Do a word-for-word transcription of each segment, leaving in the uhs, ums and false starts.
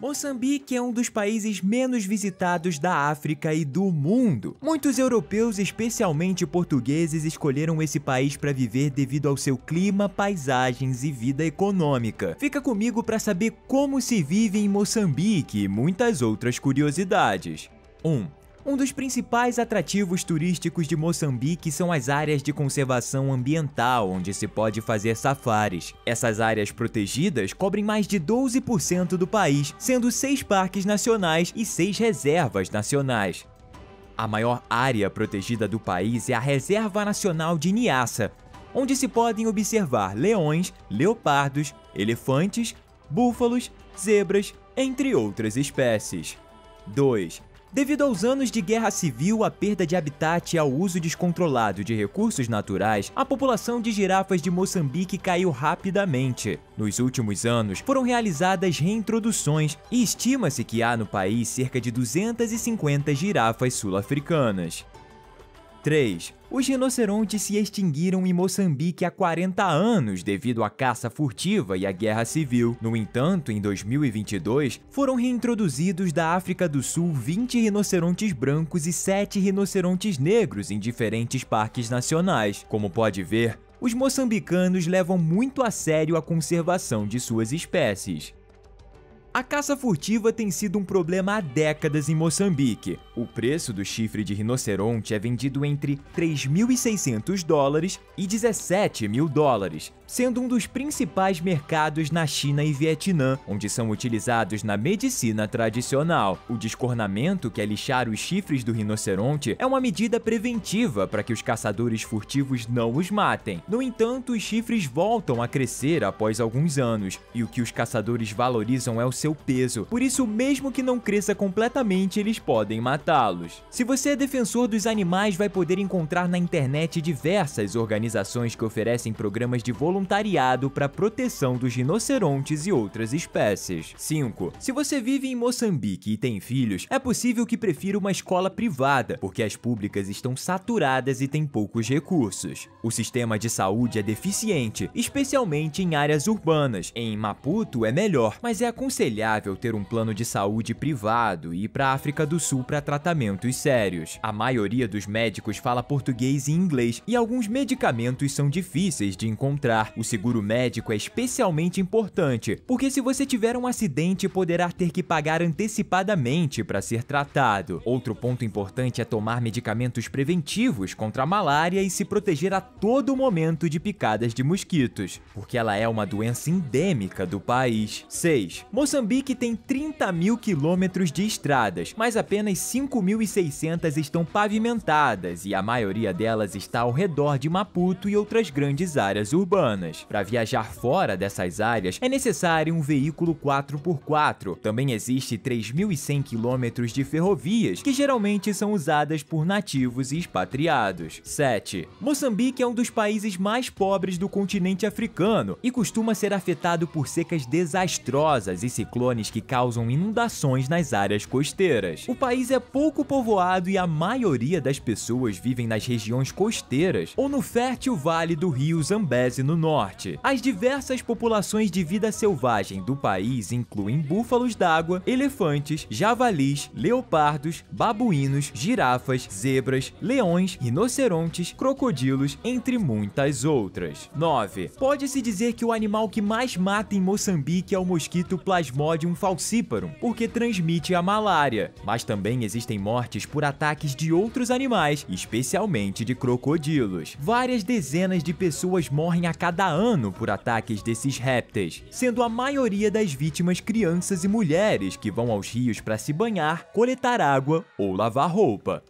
Moçambique é um dos países menos visitados da África e do mundo. Muitos europeus, especialmente portugueses, escolheram esse país para viver devido ao seu clima, paisagens e vida econômica. Fica comigo para saber como se vive em Moçambique e muitas outras curiosidades. um. Um dos principais atrativos turísticos de Moçambique são as áreas de conservação ambiental, onde se pode fazer safaris. Essas áreas protegidas cobrem mais de doze por cento do país, sendo seis parques nacionais e seis reservas nacionais. A maior área protegida do país é a Reserva Nacional de Niassa, onde se podem observar leões, leopardos, elefantes, búfalos, zebras, entre outras espécies. dois. Devido aos anos de guerra civil, a perda de habitat e ao uso descontrolado de recursos naturais, a população de girafas de Moçambique caiu rapidamente. Nos últimos anos, foram realizadas reintroduções e estima-se que há no país cerca de duzentas e cinquenta girafas sul-africanas. três. Os rinocerontes se extinguiram em Moçambique há quarenta anos devido à caça furtiva e à guerra civil. No entanto, em dois mil e vinte e dois, foram reintroduzidos da África do Sul vinte rinocerontes brancos e sete rinocerontes negros em diferentes parques nacionais. Como pode ver, os moçambicanos levam muito a sério a conservação de suas espécies. A caça furtiva tem sido um problema há décadas em Moçambique. O preço do chifre de rinoceronte é vendido entre três mil e seiscentos dólares e dezessete mil dólares, sendo um dos principais mercados na China e Vietnã, onde são utilizados na medicina tradicional. O descornamento, que é lixar os chifres do rinoceronte, é uma medida preventiva para que os caçadores furtivos não os matem. No entanto, os chifres voltam a crescer após alguns anos, e o que os caçadores valorizam é o seu peso. Por isso, mesmo que não cresça completamente, eles podem matá-los. Se você é defensor dos animais, vai poder encontrar na internet diversas organizações que oferecem programas de voluntariado para a proteção dos rinocerontes e outras espécies. cinco. Se você vive em Moçambique e tem filhos, é possível que prefira uma escola privada, porque as públicas estão saturadas e têm poucos recursos. O sistema de saúde é deficiente, especialmente em áreas urbanas. Em Maputo é melhor, mas é aconselhável ter um plano de saúde privado e ir para a África do Sul para tratamentos sérios. A maioria dos médicos fala português e inglês e alguns medicamentos são difíceis de encontrar. O seguro médico é especialmente importante, porque se você tiver um acidente, poderá ter que pagar antecipadamente para ser tratado. Outro ponto importante é tomar medicamentos preventivos contra a malária e se proteger a todo momento de picadas de mosquitos, porque ela é uma doença endêmica do país. seis. Moçambique tem trinta mil quilômetros de estradas, mas apenas cinco mil e seiscentas estão pavimentadas e a maioria delas está ao redor de Maputo e outras grandes áreas urbanas. Para viajar fora dessas áreas, é necessário um veículo quatro por quatro. Também existe três mil e cem quilômetros de ferrovias, que geralmente são usadas por nativos e expatriados. sete. Moçambique é um dos países mais pobres do continente africano e costuma ser afetado por secas desastrosas e ciclones que causam inundações nas áreas costeiras. O país é pouco povoado e a maioria das pessoas vivem nas regiões costeiras ou no fértil vale do rio Zambeze no norte. As diversas populações de vida selvagem do país incluem búfalos d'água, elefantes, javalis, leopardos, babuínos, girafas, zebras, leões, rinocerontes, crocodilos, entre muitas outras. nove. Pode-se dizer que o animal que mais mata em Moçambique é o mosquito Plasmodium falciparum, porque transmite a malária. Mas também existem mortes por ataques de outros animais, especialmente de crocodilos. Várias dezenas de pessoas morrem a cada ano por ataques desses répteis, sendo a maioria das vítimas crianças e mulheres que vão aos rios para se banhar, coletar água ou lavar roupa.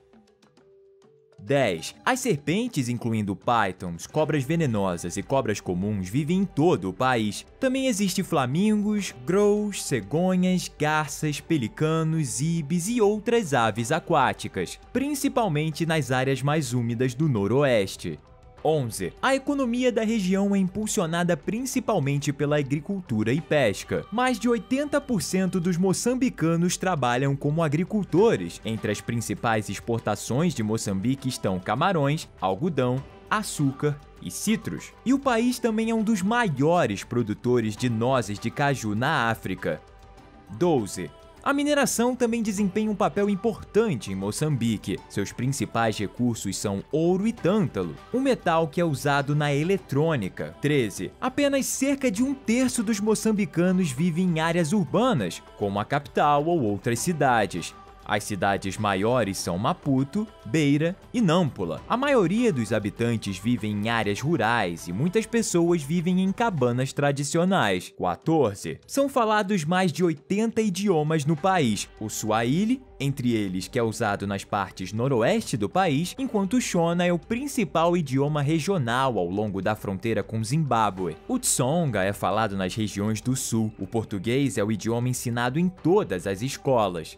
dez. As serpentes, incluindo pythons, cobras venenosas e cobras comuns, vivem em todo o país. Também existem flamingos, grows, cegonhas, garças, pelicanos, ibis e outras aves aquáticas, principalmente nas áreas mais úmidas do noroeste. onze. A economia da região é impulsionada principalmente pela agricultura e pesca. Mais de oitenta por cento dos moçambicanos trabalham como agricultores. Entre as principais exportações de Moçambique estão camarões, algodão, açúcar e citros. E o país também é um dos maiores produtores de nozes de caju na África. doze. A mineração também desempenha um papel importante em Moçambique. Seus principais recursos são ouro e tântalo, um metal que é usado na eletrônica. treze. Apenas cerca de um terço dos moçambicanos vivem em áreas urbanas, como a capital ou outras cidades. As cidades maiores são Maputo, Beira e Nampula. A maioria dos habitantes vivem em áreas rurais e muitas pessoas vivem em cabanas tradicionais. quatorze. São falados mais de oitenta idiomas no país. O Swahili, entre eles, que é usado nas partes noroeste do país, enquanto o Shona é o principal idioma regional ao longo da fronteira com Zimbábue. O Tsonga é falado nas regiões do sul. O português é o idioma ensinado em todas as escolas.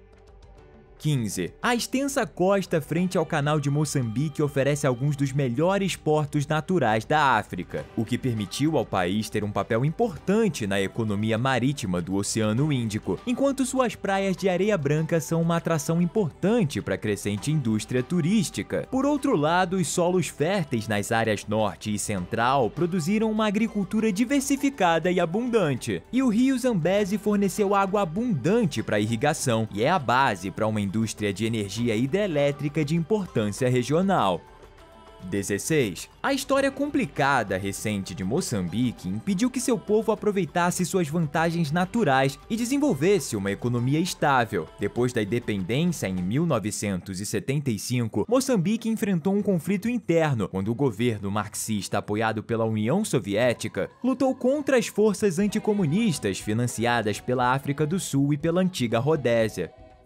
quinze. A extensa costa frente ao Canal de Moçambique oferece alguns dos melhores portos naturais da África, o que permitiu ao país ter um papel importante na economia marítima do Oceano Índico, enquanto suas praias de areia branca são uma atração importante para a crescente indústria turística. Por outro lado, os solos férteis nas áreas norte e central produziram uma agricultura diversificada e abundante, e o rio Zambeze forneceu água abundante para a irrigação e é a base para uma indústria de energia hidrelétrica de importância regional. dezesseis. A história complicada recente de Moçambique impediu que seu povo aproveitasse suas vantagens naturais e desenvolvesse uma economia estável. Depois da independência em mil novecentos e setenta e cinco, Moçambique enfrentou um conflito interno, quando o governo marxista apoiado pela União Soviética lutou contra as forças anticomunistas financiadas pela África do Sul e pela antiga Rodésia.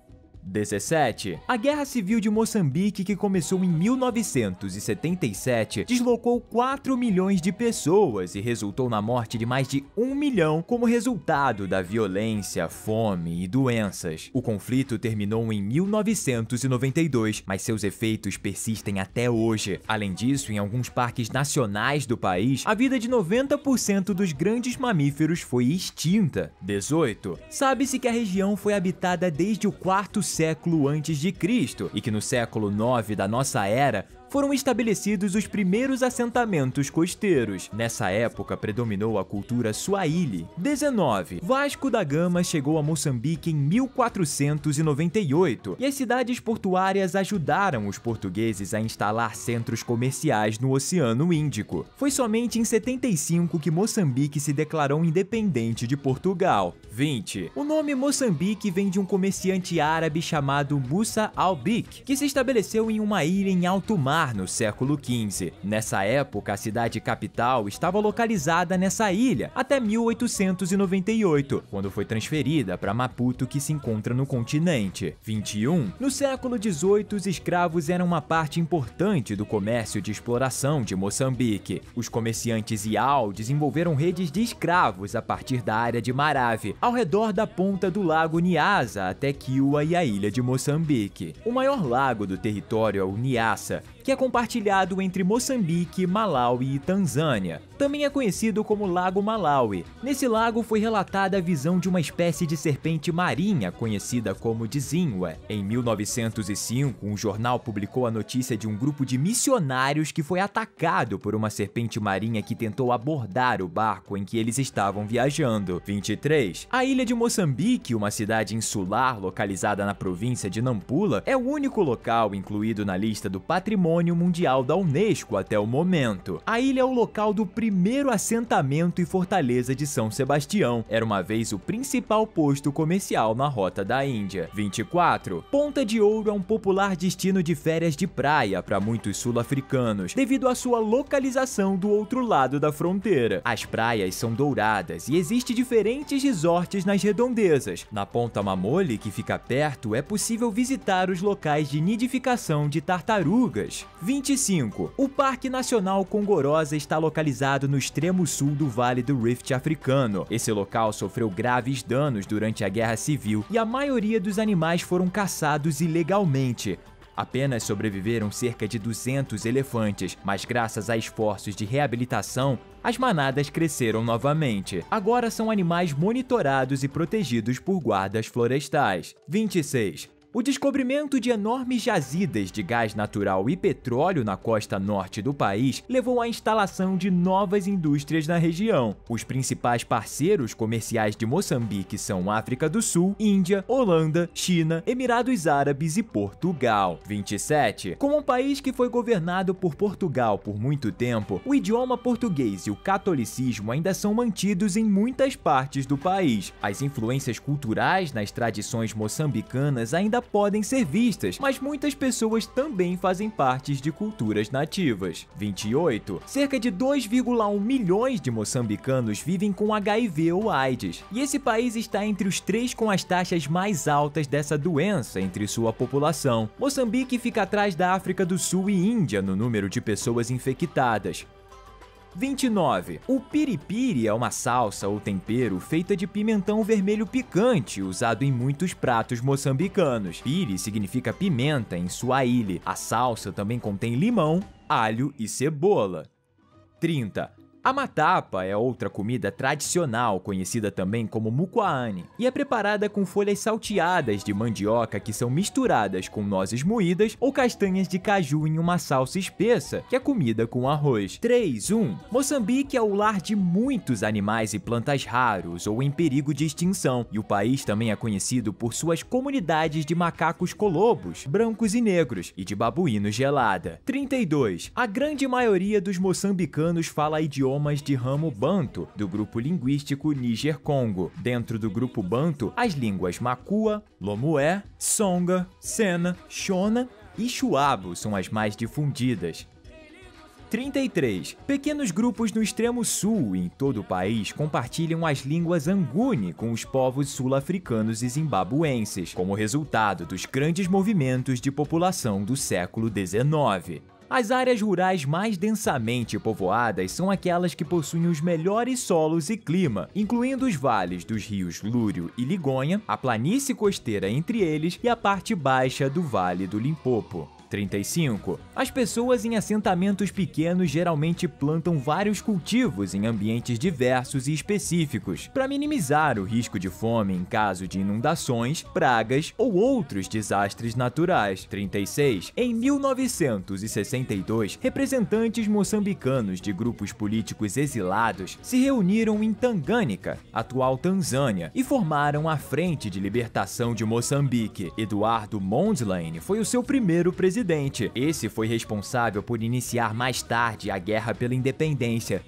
dezessete. A Guerra Civil de Moçambique, que começou em mil novecentos e setenta e sete, deslocou quatro milhões de pessoas e resultou na morte de mais de um milhão como resultado da violência, fome e doenças. O conflito terminou em mil novecentos e noventa e dois, mas seus efeitos persistem até hoje. Além disso, em alguns parques nacionais do país, a vida de noventa por cento dos grandes mamíferos foi extinta. dezoito. Sabe-se que a região foi habitada desde o quarto século antes de Cristo e que no século nove da nossa era foram estabelecidos os primeiros assentamentos costeiros. Nessa época predominou a cultura Swahili. dezenove. Vasco da Gama chegou a Moçambique em mil quatrocentos e noventa e oito e as cidades portuárias ajudaram os portugueses a instalar centros comerciais no Oceano Índico. Foi somente em setenta e cinco que Moçambique se declarou independente de Portugal. vinte. O nome Moçambique vem de um comerciante árabe chamado Musa al-Bik, que se estabeleceu em uma ilha em alto mar no século quinze. Nessa época, a cidade capital estava localizada nessa ilha até mil oitocentos e noventa e oito, quando foi transferida para Maputo, que se encontra no continente. vinte e um. No século dezoito, os escravos eram uma parte importante do comércio de exploração de Moçambique. Os comerciantes Iau desenvolveram redes de escravos a partir da área de Marave, ao redor da ponta do lago Niassa até Kiwa e a ilha de Moçambique. O maior lago do território é o Niassa, que é compartilhado entre Moçambique, Malawi e Tanzânia. Também é conhecido como Lago Malawi. Nesse lago foi relatada a visão de uma espécie de serpente marinha conhecida como Dzingwe. Em mil novecentos e cinco, um jornal publicou a notícia de um grupo de missionários que foi atacado por uma serpente marinha que tentou abordar o barco em que eles estavam viajando. vinte e três. A ilha de Moçambique, uma cidade insular localizada na província de Nampula, é o único local incluído na lista do Patrimônio Mundial da Unesco até o momento. A ilha é o local do primeiro assentamento e fortaleza de São Sebastião. Era uma vez o principal posto comercial na rota da Índia. vinte e quatro. Ponta de Ouro é um popular destino de férias de praia para muitos sul-africanos, devido à sua localização do outro lado da fronteira. As praias são douradas e existem diferentes resorts nas redondezas. Na Ponta Mamole, que fica perto, é possível visitar os locais de nidificação de tartarugas. vinte e cinco. O Parque Nacional Congorosa está localizado no extremo sul do Vale do Rift africano. Esse local sofreu graves danos durante a Guerra Civil e a maioria dos animais foram caçados ilegalmente. Apenas sobreviveram cerca de duzentos elefantes, mas graças a esforços de reabilitação, as manadas cresceram novamente. Agora são animais monitorados e protegidos por guardas florestais. vinte e seis. O descobrimento de enormes jazidas de gás natural e petróleo na costa norte do país levou à instalação de novas indústrias na região. Os principais parceiros comerciais de Moçambique são África do Sul, Índia, Holanda, China, Emirados Árabes e Portugal. vinte e sete. Como um país que foi governado por Portugal por muito tempo, o idioma português e o catolicismo ainda são mantidos em muitas partes do país. As influências culturais nas tradições moçambicanas ainda podem ser vistas, mas muitas pessoas também fazem parte de culturas nativas. vinte e oito. Cerca de dois vírgula um milhões de moçambicanos vivem com H I V ou AIDS, e esse país está entre os três com as taxas mais altas dessa doença entre sua população. Moçambique fica atrás da África do Sul e Índia no número de pessoas infectadas. vinte e nove. O piripiri é uma salsa ou tempero feita de pimentão vermelho picante, usado em muitos pratos moçambicanos. Piri significa pimenta em suaíli. A salsa também contém limão, alho e cebola. trinta. A matapa é outra comida tradicional, conhecida também como muquaane, e é preparada com folhas salteadas de mandioca que são misturadas com nozes moídas ou castanhas de caju em uma salsa espessa, que é comida com arroz. três. um. Moçambique é o lar de muitos animais e plantas raros ou em perigo de extinção, e o país também é conhecido por suas comunidades de macacos colobos, brancos e negros, e de babuínos gelada. trinta e dois. A grande maioria dos moçambicanos fala idioma de ramo Banto, do grupo linguístico Níger-Congo. Dentro do grupo Banto, as línguas Makua, Lomué, Songa, Sena, Shona e Chuabo são as mais difundidas. trinta e três. Pequenos grupos no extremo sul e em todo o país compartilham as línguas Anguni com os povos sul-africanos e zimbabuenses, como resultado dos grandes movimentos de população do século dezenove. As áreas rurais mais densamente povoadas são aquelas que possuem os melhores solos e clima, incluindo os vales dos rios Lúrio e Ligonha, a planície costeira entre eles e a parte baixa do Vale do Limpopo. trinta e cinco. As pessoas em assentamentos pequenos geralmente plantam vários cultivos em ambientes diversos e específicos, para minimizar o risco de fome em caso de inundações, pragas ou outros desastres naturais. trinta e seis. Em mil novecentos e sessenta e dois, representantes moçambicanos de grupos políticos exilados se reuniram em Tangânica, atual Tanzânia, e formaram a Frente de Libertação de Moçambique. Eduardo Mondlane foi o seu primeiro presidente. Esse foi responsável por iniciar mais tarde a Guerra pela Independência.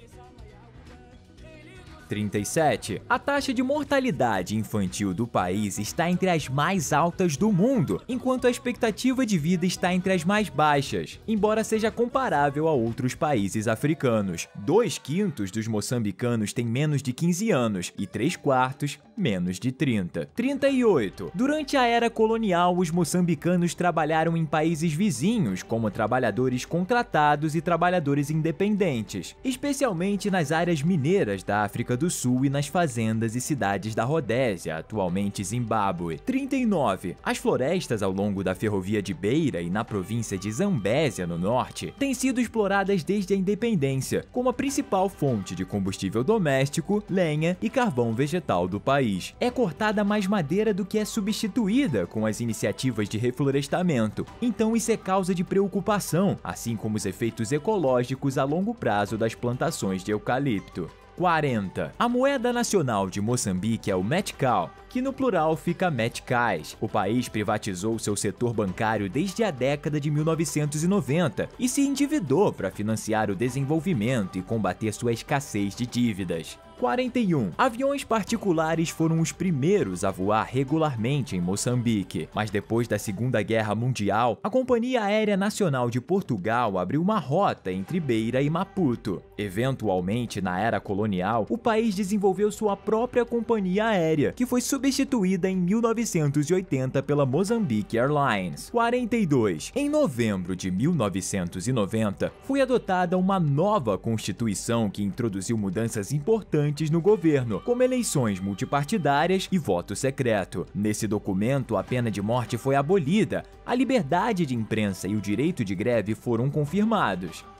trinta e sete. A taxa de mortalidade infantil do país está entre as mais altas do mundo, enquanto a expectativa de vida está entre as mais baixas, embora seja comparável a outros países africanos. Dois quintos dos moçambicanos têm menos de quinze anos e três quartos menos de trinta. trinta e oito. Durante a era colonial, os moçambicanos trabalharam em países vizinhos como trabalhadores contratados e trabalhadores independentes, especialmente nas áreas mineiras da África do Sul e nas fazendas e cidades da Rodésia, atualmente Zimbábue. trinta e nove. As florestas ao longo da ferrovia de Beira e na província de Zambésia, no norte, têm sido exploradas desde a independência, como a principal fonte de combustível doméstico, lenha e carvão vegetal do país. É cortada mais madeira do que é substituída com as iniciativas de reflorestamento, então isso é causa de preocupação, assim como os efeitos ecológicos a longo prazo das plantações de eucalipto. quarenta. A moeda nacional de Moçambique é o Metical, que no plural fica meticais. O país privatizou seu setor bancário desde a década de mil novecentos e noventa e se endividou para financiar o desenvolvimento e combater sua escassez de dívidas. quarenta e um. Aviões particulares foram os primeiros a voar regularmente em Moçambique, mas depois da Segunda Guerra Mundial, a Companhia Aérea Nacional de Portugal abriu uma rota entre Beira e Maputo. Eventualmente, na era colonial, o país desenvolveu sua própria companhia aérea, que foi substituída em mil novecentos e oitenta pela Mozambique Airlines. quarenta e dois. Em novembro de mil novecentos e noventa, foi adotada uma nova Constituição que introduziu mudanças importantes no governo, como eleições multipartidárias e voto secreto. Nesse documento, a pena de morte foi abolida, a liberdade de imprensa e o direito de greve foram confirmados.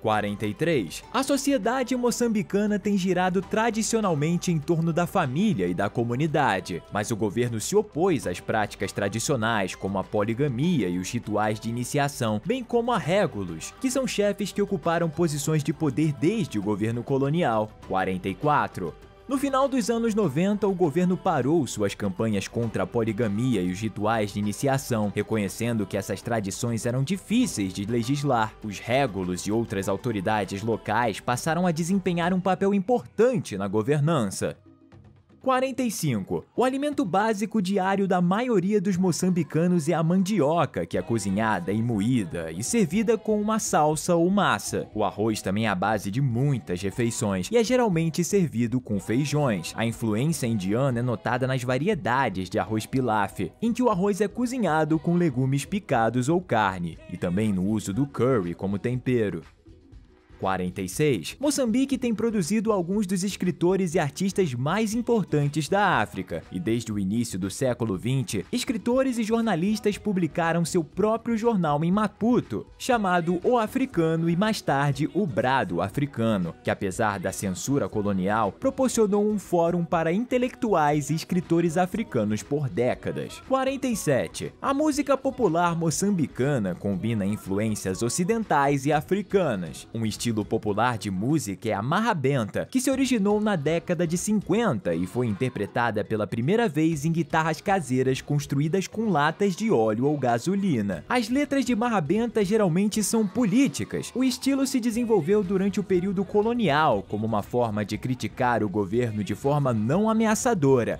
quarenta e três. A sociedade moçambicana tem girado tradicionalmente em torno da família e da comunidade, mas o governo se opôs às práticas tradicionais como a poligamia e os rituais de iniciação, bem como a régulos, que são chefes que ocuparam posições de poder desde o governo colonial. quarenta e quatro. No final dos anos noventa, o governo parou suas campanhas contra a poligamia e os rituais de iniciação, reconhecendo que essas tradições eram difíceis de legislar. Os régulos e outras autoridades locais passaram a desempenhar um papel importante na governança. quarenta e cinco. O alimento básico diário da maioria dos moçambicanos é a mandioca, que é cozinhada e moída e servida com uma salsa ou massa. O arroz também é a base de muitas refeições e é geralmente servido com feijões. A influência indiana é notada nas variedades de arroz pilaf, em que o arroz é cozinhado com legumes picados ou carne, e também no uso do curry como tempero. quarenta e seis. Moçambique tem produzido alguns dos escritores e artistas mais importantes da África, e desde o início do século vinte, escritores e jornalistas publicaram seu próprio jornal em Maputo, chamado O Africano e mais tarde O Brado Africano, que apesar da censura colonial, proporcionou um fórum para intelectuais e escritores africanos por décadas. quarenta e sete. A música popular moçambicana combina influências ocidentais e africanas. Um estilo popular de música é a marrabenta, que se originou na década de cinquenta e foi interpretada pela primeira vez em guitarras caseiras construídas com latas de óleo ou gasolina. As letras de marrabenta geralmente são políticas. O estilo se desenvolveu durante o período colonial como uma forma de criticar o governo de forma não ameaçadora.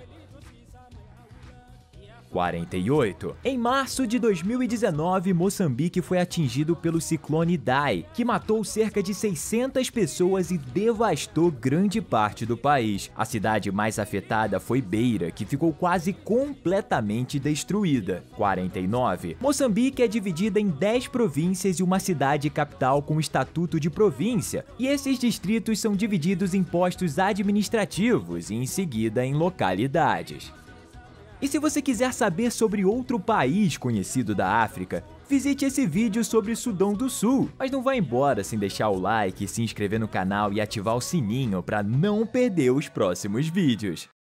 quarenta e oito. Em março de dois mil e dezenove, Moçambique foi atingido pelo ciclone Idai, que matou cerca de seiscentas pessoas e devastou grande parte do país. A cidade mais afetada foi Beira, que ficou quase completamente destruída. quarenta e nove. Moçambique é dividida em dez províncias e uma cidade capital com estatuto de província, e esses distritos são divididos em postos administrativos e em seguida em localidades. E se você quiser saber sobre outro país conhecido da África, visite esse vídeo sobre Sudão do Sul. Mas não vá embora sem deixar o like, se inscrever no canal e ativar o sininho para não perder os próximos vídeos.